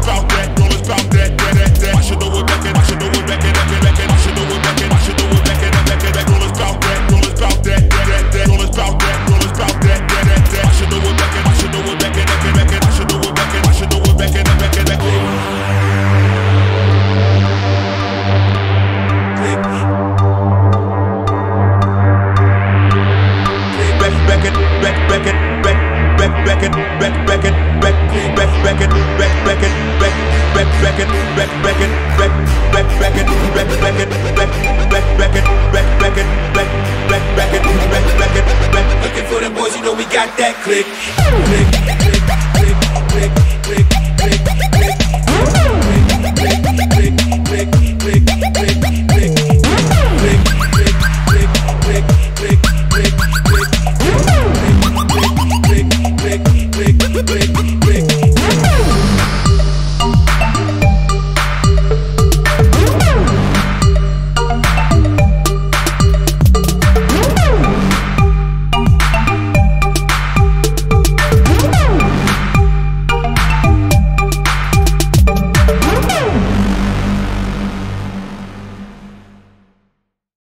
bout that, girl, it's bout that. I should know it back and I should know it back and back and I should know it back and I should know it back and back and girl, it's bout that, girl, it's bout that, girl, it's bout that, girl, it's bout that. I should know it back and I should know it back and back and I should know it back and I should know it back and back and back. Looking for them boys, you know we got that click.